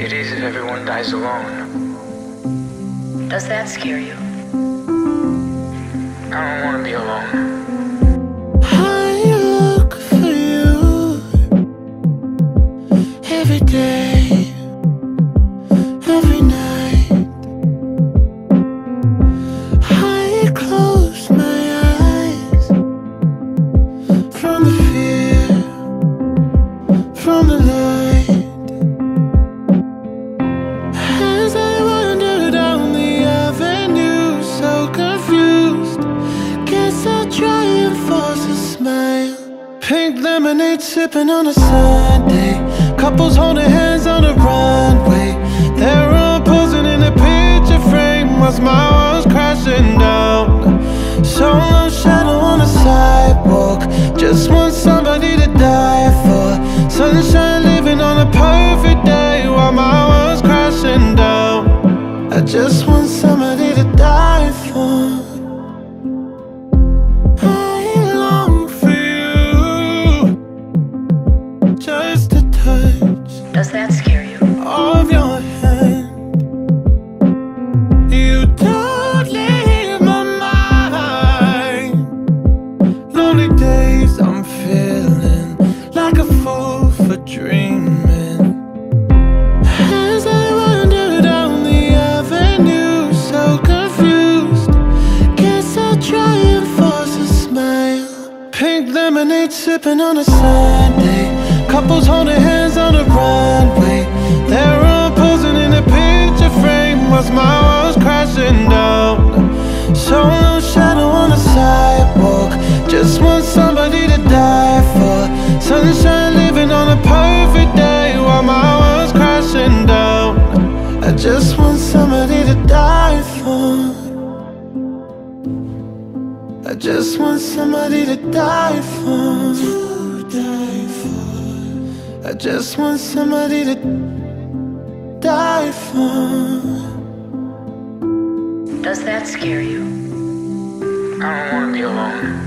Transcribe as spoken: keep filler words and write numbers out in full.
It is if everyone dies alone. Does that scare you? I don't want to be alone. I look for you every day, every night. I close my eyes from the fear, from the light. As I wander down the avenue, so confused, guess I'll try and force a smile. Pink lemonade sipping on a Sunday, couples holding hands on the runway. They're all posing in a picture frame whilst my walls crashing down. Solo shadow on the sidewalk, just want somebody to die for. Sunshine living on a perfect day while my world's crashing down. I just want somebody to die for. I long for you, just a touch Does that scare you? of your hand. You don't leave my mind. Lonely days I'm feeling like a fool for dreaming. As I wander down the avenue, so confused, guess I'll try and force a smile. Pink lemonade sipping on a Sunday, couples holding hands on the runway. They're all posing in a picture frame whilst my walls crashing down. Solo shadow on the sidewalk, just want somebody to die for. Sunshine living on a perfect day while my world's crashing down. I just want somebody to die for. I just want somebody to die for. To die for. I just want somebody to die for. Does that scare you? I don't want to be alone.